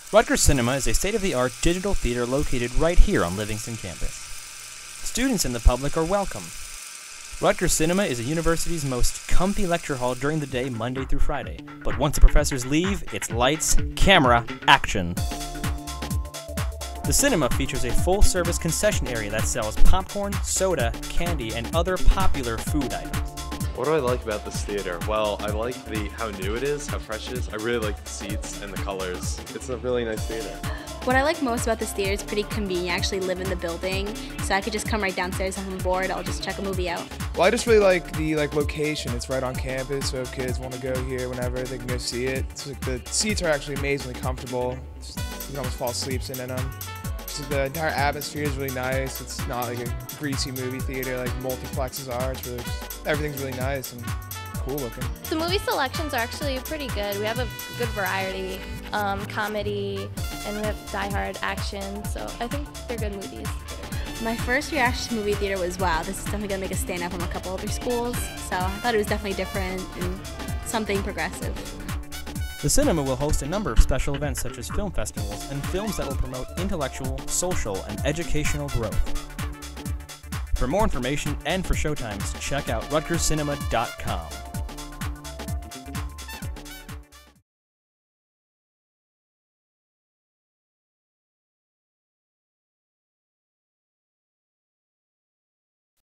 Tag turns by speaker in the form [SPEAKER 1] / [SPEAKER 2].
[SPEAKER 1] Rutgers Cinema is a state-of-the-art digital theater located right here on Livingston campus. Students and the public are welcome. Rutgers Cinema is a university's most comfy lecture hall during the day, Monday through Friday. But once the professors leave, it's lights, camera, action. The cinema features a full-service concession area that sells popcorn, soda, candy, and other popular food items.
[SPEAKER 2] What do I like about this theater? Well, I like how new it is, how fresh it is. I really like the seats and the colors. It's a really nice theater.
[SPEAKER 3] What I like most about this theater is pretty convenient. I actually live in the building, so I could just come right downstairs if I'm bored. I'll just check a movie out.
[SPEAKER 4] Well, I just really like the location. It's right on campus, so if kids want to go here whenever, they can go see it. The seats are actually amazingly comfortable. You can almost fall asleep sitting in them. So the entire atmosphere is really nice. It's not like a greasy movie theater like multiplexes are. It's really everything's really nice and cool looking.
[SPEAKER 5] The movie selections are actually pretty good. We have a good variety, comedy, and we have die-hard action, so I think they're good movies.
[SPEAKER 3] My first reaction to movie theater was, wow, this is definitely going to make a stand out from a couple other schools. So I thought it was definitely different and something progressive.
[SPEAKER 1] The cinema will host a number of special events such as film festivals and films that will promote intellectual, social, and educational growth. For more information and for showtimes, check out rutgerscinema.com.